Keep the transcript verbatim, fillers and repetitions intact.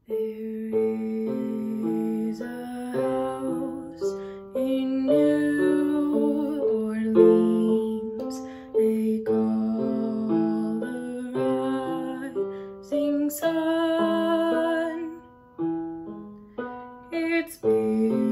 There is a house in New Orleans they call the Rising Sun. It's big.